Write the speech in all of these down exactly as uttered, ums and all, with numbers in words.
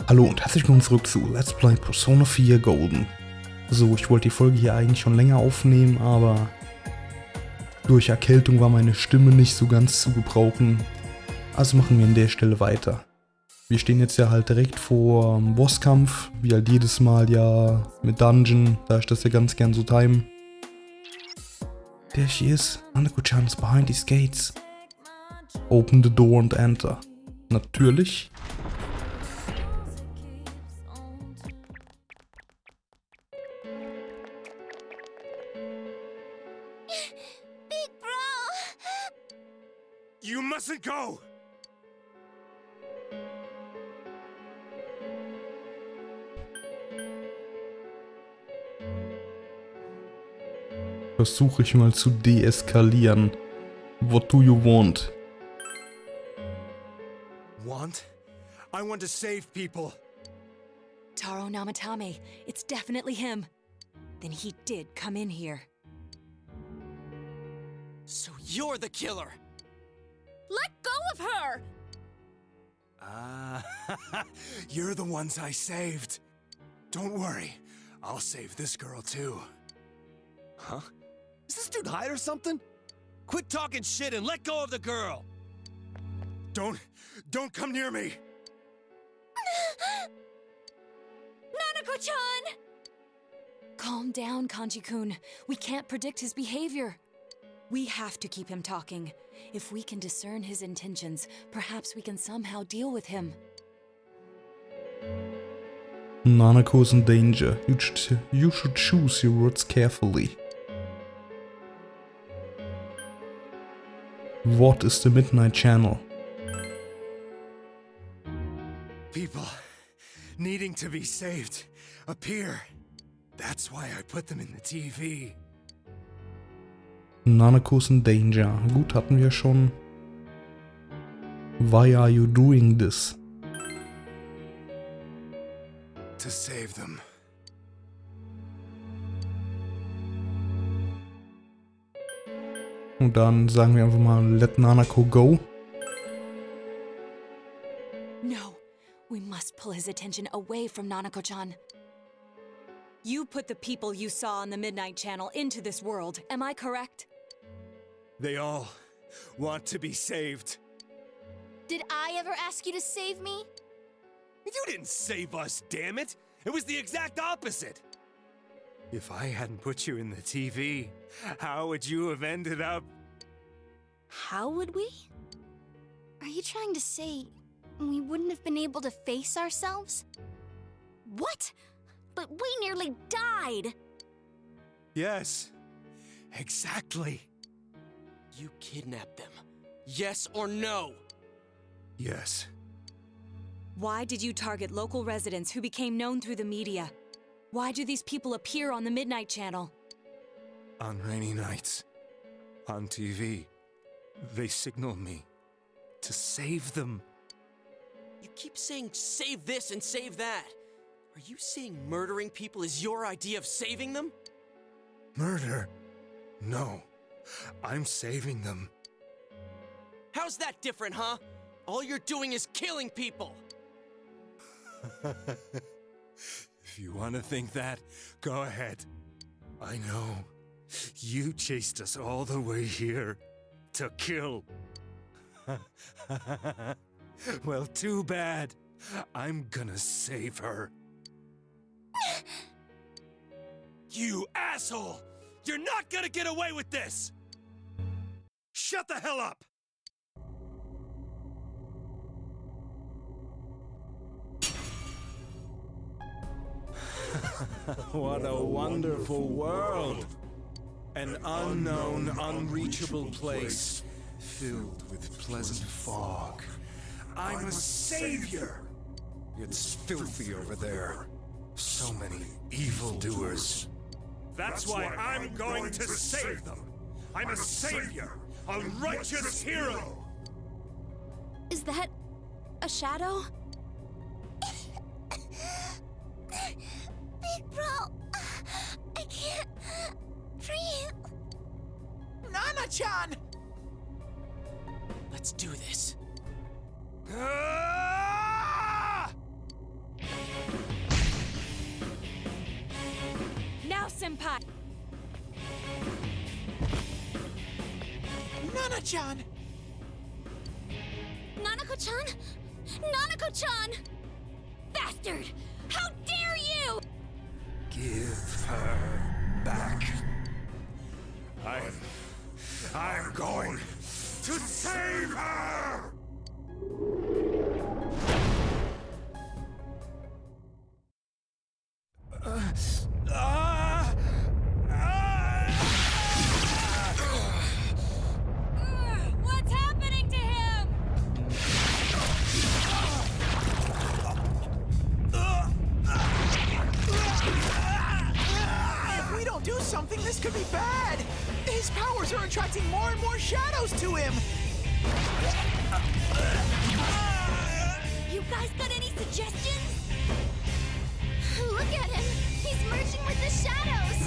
Hallo und herzlich willkommen zurück zu Let's Play Persona vier Golden. So, ich wollte die Folge hier eigentlich schon länger aufnehmen, aber durch Erkältung war meine Stimme nicht so ganz zu gebrauchen. Also machen wir an der Stelle weiter. Wir stehen jetzt ja halt direkt vor dem Bosskampf, wie halt jedes Mal ja mit Dungeon, da ich das ja ganz gern so time. There she is, Nanako-chan is behind these gates. Open the door and enter. Natürlich. You mustn't go! Versuche ich mal zu deeskalieren. What do you want? Want? I want to save people. Taro Namatame, it's definitely him. Then he did come in here. So you're the killer! Let go of her! Ah, you're the ones I saved. Don't worry, I'll save this girl too. Huh? Is this dude high or something? Quit talking shit and let go of the girl! Don't, don't come near me! Nanako-chan! Calm down, Kanji-kun. We can't predict his behavior. We have to keep him talking. If we can discern his intentions, perhaps we can somehow deal with him. Nanako's in danger. You should, you should choose your words carefully. What is the Midnight Channel? People needing to be saved appear. That's why I put them in the T V. Nanako's in danger. Gut, hatten wir schon. Why are you doing this? To save them. Und dann sagen wir einfach mal, let Nanako go. No, we must pull his attention away from Nanako-chan. You put the people you saw on the Midnight Channel into this world, am I correct? They all want to be saved. Did I ever ask you to save me? You didn't save us, damn it! It was the exact opposite! If I hadn't put you in the T V, how would you have ended up? How would we? Are you trying to say we wouldn't have been able to face ourselves? What? But we nearly died! Yes, exactly. You kidnapped them. Yes or no? Yes. Why did you target local residents who became known through the media? Why do these people appear on the Midnight Channel? On rainy nights, on T V, they signal me to save them. You keep saying save this and save that. Are you saying murdering people is your idea of saving them? Murder? No. I'm saving them. How's that different, huh? All you're doing is killing people! If you want to think that, go ahead. I know. You chased us all the way here to kill. Well, too bad. I'm gonna save her. You asshole! You're not gonna get away with this! Shut the hell up! What a wonderful world! An unknown, unreachable place, filled with pleasant fog. I'm a savior! It's filthy over there. So many evildoers. That's why I'm going to save them! I'm a savior! A righteous hero! Is that a shadow? Big bro, I can't breathe. Nana-chan! Let's do this. Ah! Senpai! Nana-chan! Nanako-chan? Nanako-chan! Bastard! How dare you! Give her back. I'm... I'm going to save her! Uh, ah, ah, What's happening to him? If we don't do something, this could be bad! His powers are attracting more and more shadows to him! You guys got any suggestions? Look at him! He's merging with the shadows!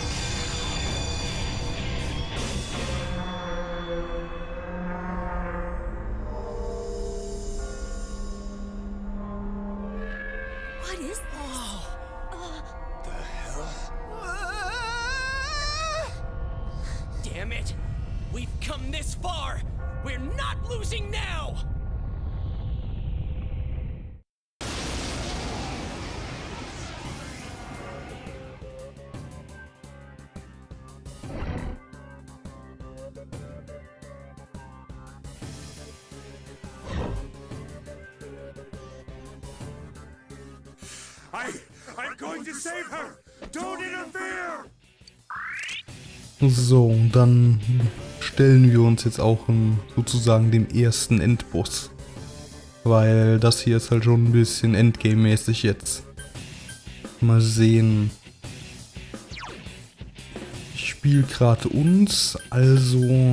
What is this? Uh, Damn it! We've come this far! We're not losing now! I... I'm going to save her! Don't interfere! So, und dann stellen wir uns jetzt auch in, sozusagen dem ersten Endboss. Weil das hier ist halt schon ein bisschen Endgame-mäßig jetzt. Mal sehen. Ich spiele gerade uns, also...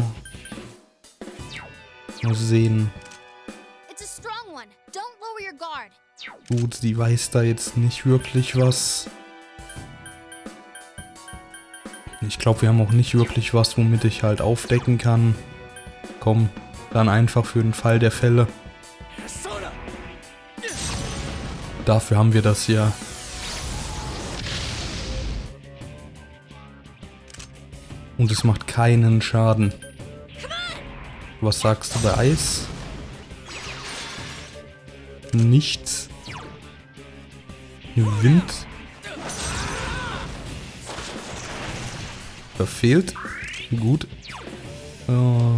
Mal sehen. it's a strong one. Don't lower your guard. Gut, sie weiß da jetzt nicht wirklich was. Ich glaube, wir haben auch nicht wirklich was, womit ich halt aufdecken kann. Komm, dann einfach für den Fall der Fälle. Dafür haben wir das ja. Und es macht keinen Schaden. Was sagst du bei Eis? Nichts. Wind. Verfehlt. Gut. Äh.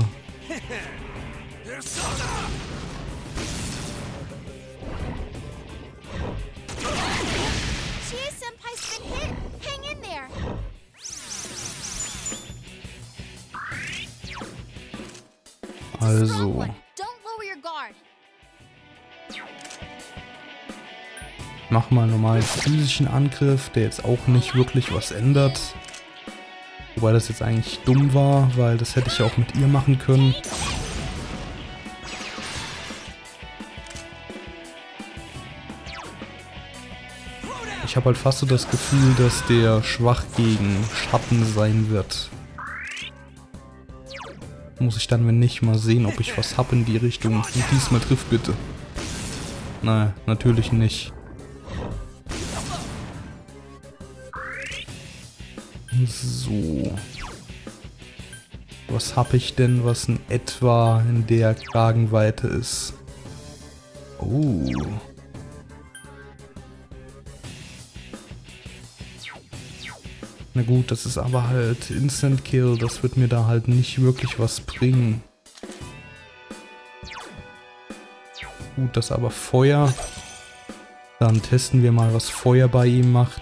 Chie-senpai's been hit. Hang in there. Also. Strong one. Don't lower your guard. Mach mal normal physischen Angriff, der jetzt auch nicht wirklich was ändert. Wobei das jetzt eigentlich dumm war, weil das hätte ich ja auch mit ihr machen können. Ich habe halt fast so das Gefühl, dass der schwach gegen Schatten sein wird. Muss ich dann, wenn nicht, mal sehen, ob ich was hab in die Richtung. Und diesmal trifft bitte. Nein, natürlich nicht. So. Was hab ich denn, was in etwa in der Kragenweite ist? Oh. Na gut, das ist aber halt Instant Kill, das wird mir da halt nicht wirklich was bringen. Gut, das ist aber Feuer. Dann testen wir mal, was Feuer bei ihm macht.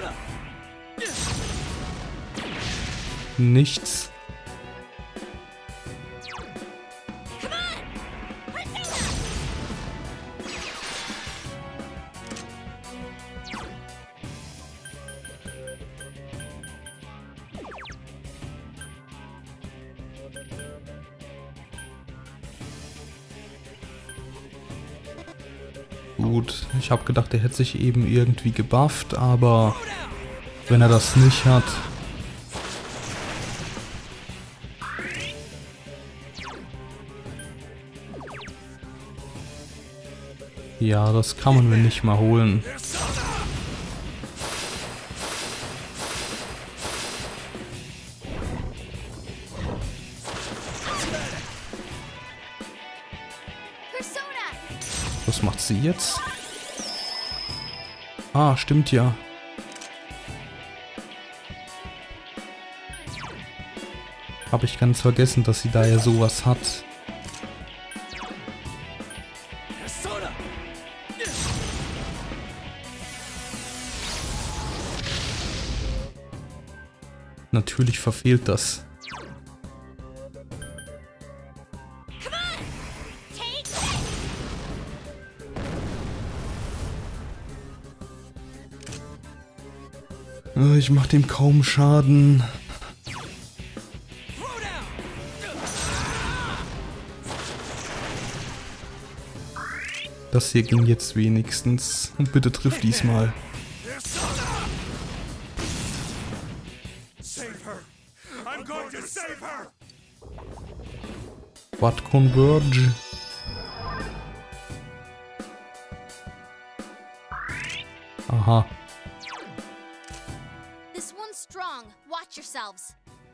Nichts. Gut, ich habe gedacht, er hätte sich eben irgendwie gebufft, aber wenn er das nicht hat... Ja, das kann man mir nicht mal holen. sie jetzt? Ah, stimmt ja. Habe ich ganz vergessen, dass sie da ja sowas hat. Natürlich verfehlt das. Ich mach dem kaum Schaden. Das hier ging jetzt wenigstens. Und bitte triff diesmal. What converge? Aha. This one's strong. Watch yourselves.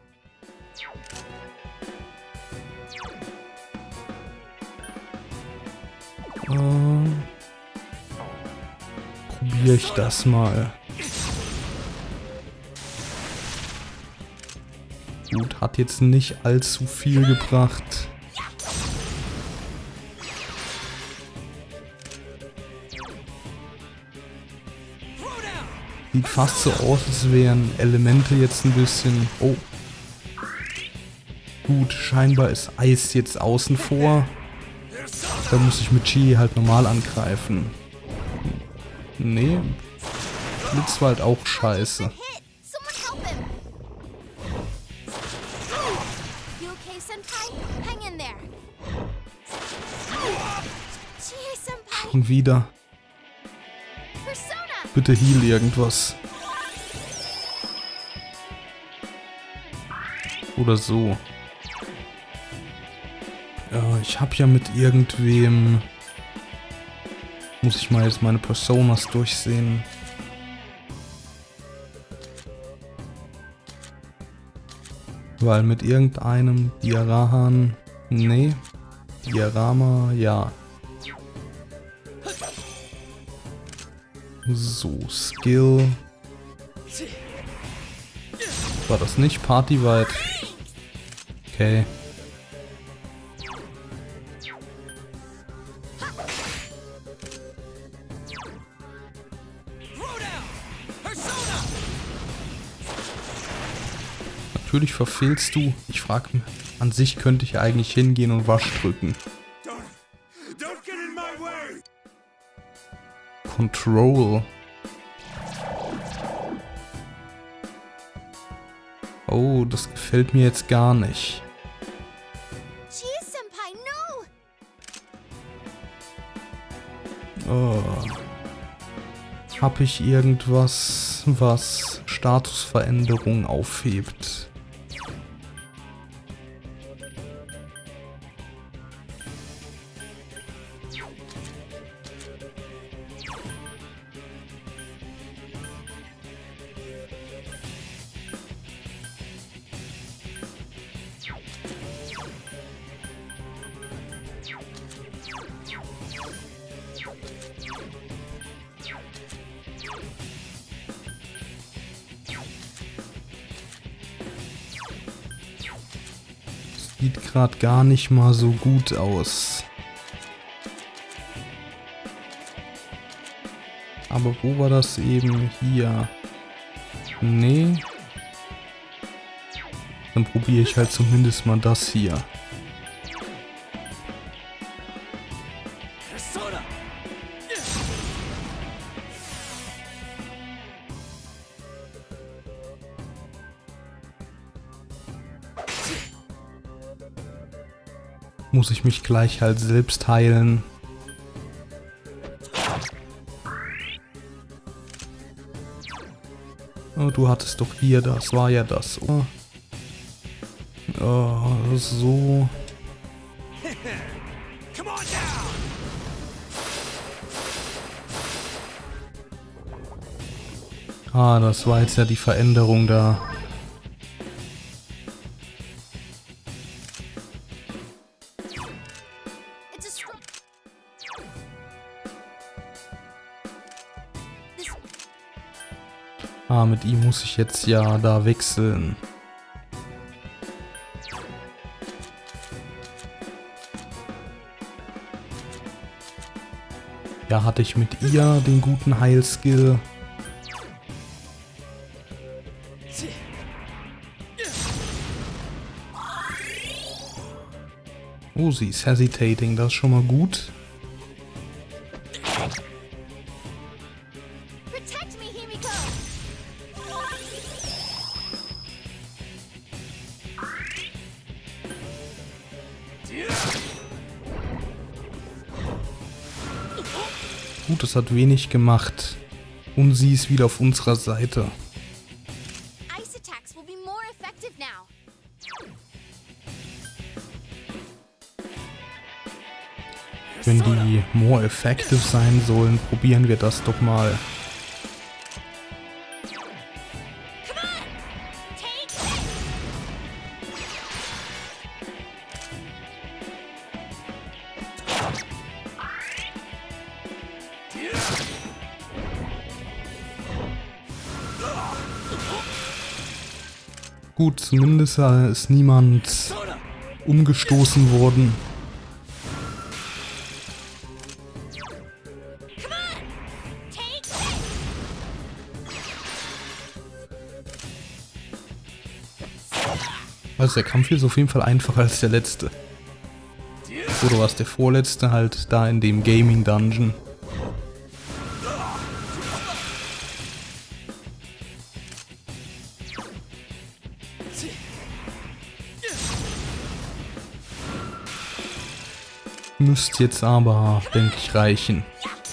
Äh, probiere ich das mal. Gut, hat jetzt nicht allzu viel gebracht. Sieht fast so aus, als wären Elemente jetzt ein bisschen... Oh. Gut, scheinbar ist Eis jetzt außen vor. Da muss ich mit Chi halt normal angreifen. Nee. Blitz war halt auch scheiße. Und wieder. Bitte heal irgendwas. Oder so. Ja, ich habe ja mit irgendwem... Muss ich mal jetzt meine Personas durchsehen. Weil mit irgendeinem Diarahan... Nee. Diarama, ja. So, Skill. War das nicht partyweit? Okay. Natürlich verfehlst du. Ich frage mich, an sich könnte ich eigentlich hingehen und Wasch drücken. Control. Oh, das gefällt mir jetzt gar nicht. Oh. Hab ich irgendwas, was Statusveränderung aufhebt? Sieht gerade gar nicht mal so gut aus. Aber wo war das eben? Hier. Nee. Dann probiere ich halt zumindest mal das hier. Muss ich mich gleich halt selbst heilen. Oh, du hattest doch hier, das war ja das. Oh, oh so. Ah, das war jetzt ja die Veränderung da. Ah, mit ihm muss ich jetzt ja da wechseln. Ja, hatte ich mit ihr den guten Heilskill. Oh, sie ist hesitating, das ist schon mal gut. Protect me, Himiko! Gut, das hat wenig gemacht. Und sie ist wieder auf unserer Seite. Ice attacks will be more effective now. Wenn die more effective sein sollen, probieren wir das doch mal. Come on! Take this! Gut, zumindest ist niemand umgestoßen worden. Come on! Take this! Also der Kampf hier ist auf jeden Fall einfacher als der letzte. Oder was der vorletzte halt da in dem Gaming Dungeon. Müsste jetzt aber, denke ich, reichen.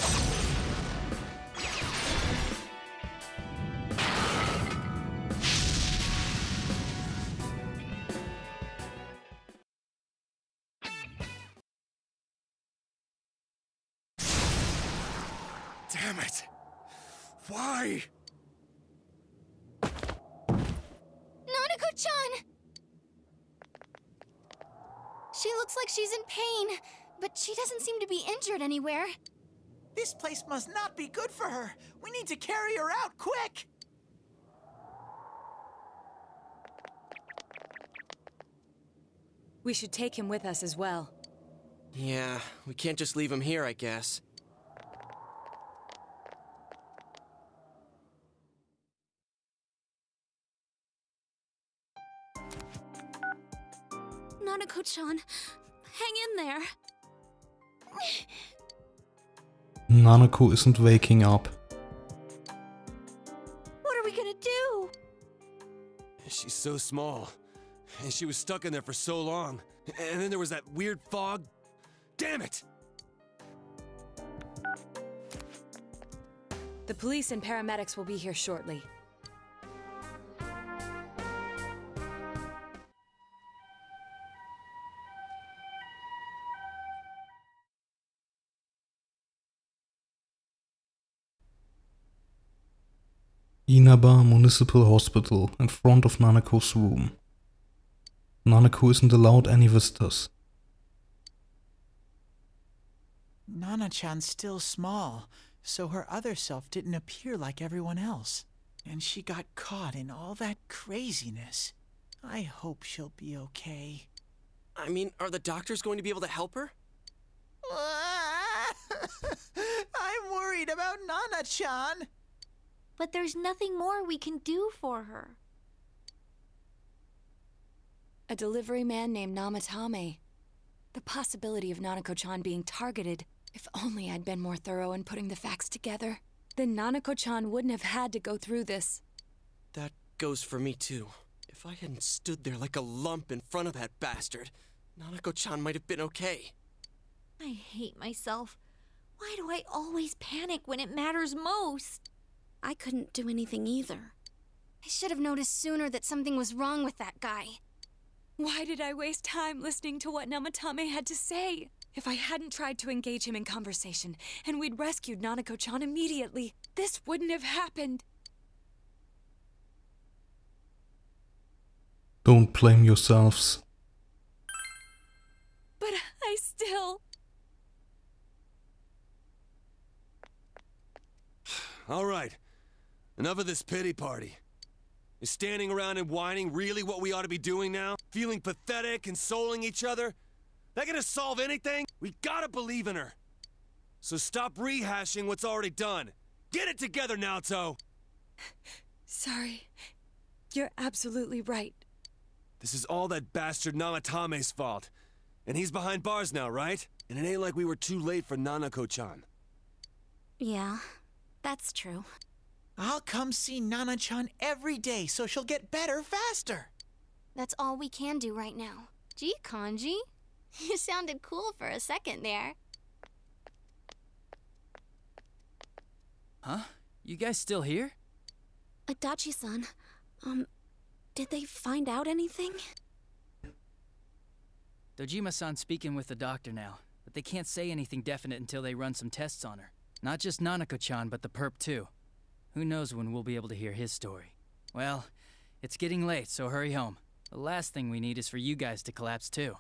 Damn it! Why? Nanako-chan! She looks like she's in pain, but she doesn't seem to be injured anywhere. This place must not be good for her. We need to carry her out, quick! We should take him with us as well. Yeah, we can't just leave him here, I guess. Nanako-chan, hang in there. Nanako isn't waking up. What are we gonna do? She's so small. And she was stuck in there for so long. And then there was that weird fog. Damn it! The police and paramedics will be here shortly. Inaba Municipal Hospital, in front of Nanako's room. Nanako isn't allowed any visitors. Nana-chan's still small, so her other self didn't appear like everyone else. And she got caught in all that craziness. I hope she'll be okay. I mean, are the doctors going to be able to help her? I'm worried about Nana-chan. But there's nothing more we can do for her. A delivery man named Namatame. The possibility of Nanako-chan being targeted. If only I'd been more thorough in putting the facts together. Then Nanako-chan wouldn't have had to go through this. That goes for me, too. If I hadn't stood there like a lump in front of that bastard, Nanako-chan might have been okay. I hate myself. Why do I always panic when it matters most? I couldn't do anything either. I should have noticed sooner that something was wrong with that guy. Why did I waste time listening to what Namatame had to say? If I hadn't tried to engage him in conversation, and we'd rescued Nanako-chan immediately, this wouldn't have happened. Don't blame yourselves. But I still... All right. Enough of this pity party. Is standing around and whining really what we ought to be doing now? Feeling pathetic, consoling each other? That gonna solve anything? We gotta believe in her. So stop rehashing what's already done. Get it together, Naoto! Sorry. You're absolutely right. This is all that bastard Namatame's fault. And he's behind bars now, right? And it ain't like we were too late for Nanako-chan. Yeah, that's true. I'll come see Nana-chan every day so she'll get better faster. That's all we can do right now. Gee, Kanji, you sounded cool for a second there. Huh? You guys still here? Adachi-san, um, did they find out anything? Dojima-san's speaking with the doctor now, but they can't say anything definite until they run some tests on her. Not just Nanako-chan, but the perp too. Who knows when we'll be able to hear his story. Well, it's getting late, so hurry home. The last thing we need is for you guys to collapse too.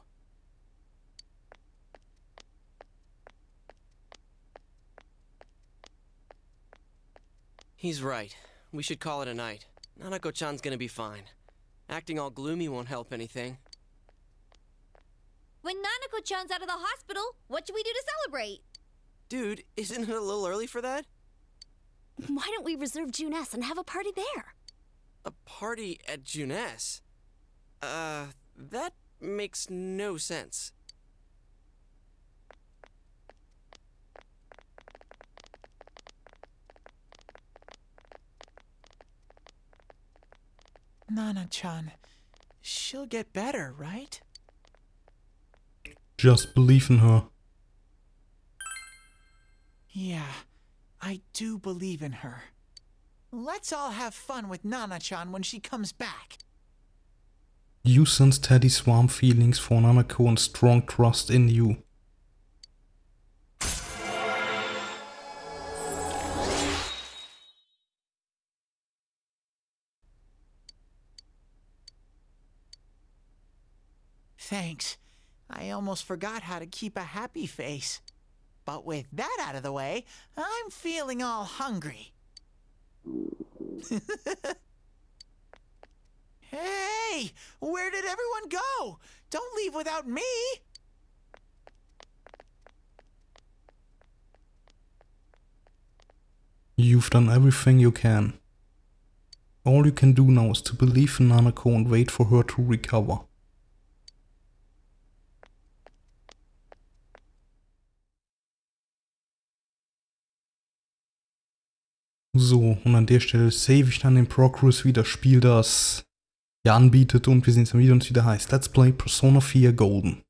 He's right. We should call it a night. Nanako-chan's gonna be fine. Acting all gloomy won't help anything. When Nanako-chan's out of the hospital, what should we do to celebrate? Dude, isn't it a little early for that? Why don't we reserve Junes and have a party there? A party at Junes? Uh, that makes no sense. Nana-chan, she'll get better, right? Just believe in her. Yeah, I do believe in her. Let's all have fun with Nana-chan when she comes back. You sense Teddy's warm feelings for Nanako and strong trust in you. Thanks. I almost forgot how to keep a happy face. But with that out of the way, I'm feeling all hungry. Hey! Where did everyone go? Don't leave without me! You've done everything you can. All you can do now is to believe in Nanako and wait for her to recover. So, und an der Stelle save ich dann den Progress wie das Spiel das ja anbietet und wir sehen uns dann wieder und es wieder heißt Let's Play Persona vier Golden.